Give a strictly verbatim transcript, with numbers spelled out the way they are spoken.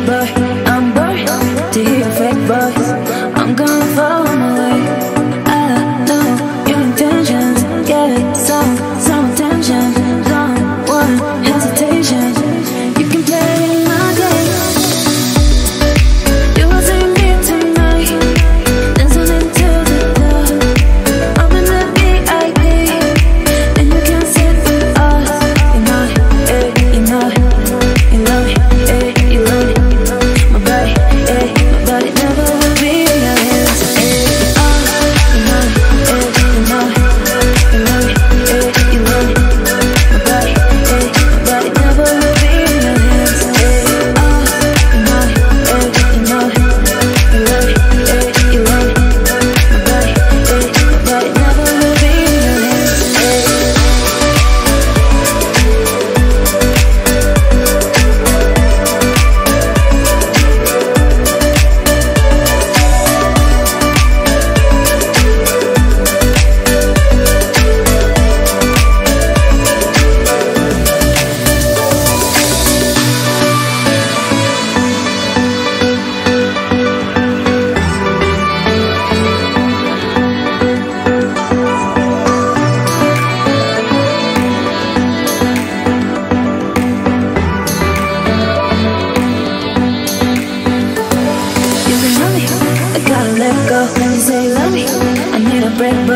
boy. I'm bored to hear your fake voice. I'm gonna follow my way. I know your intentions, yeah, some, some attention. Don't want hesitation. You can play my game. You will see me tonight, dancing into the club. I'm in the V I P, and you can sit with us. You know, eh, you know, you love me, eh, you love me. My body, eh, my body never will be in your hands, eh. Oh, you know, eh, you know, you love me, eh, you love me. My body, eh, my body never will be in your hands, eh. Oh, you know, eh, you know, you love me, eh, you love me. My body, eh, my body never will be in your hands, eh. You can love me, I gotta let go. You say you love me, I need a break, but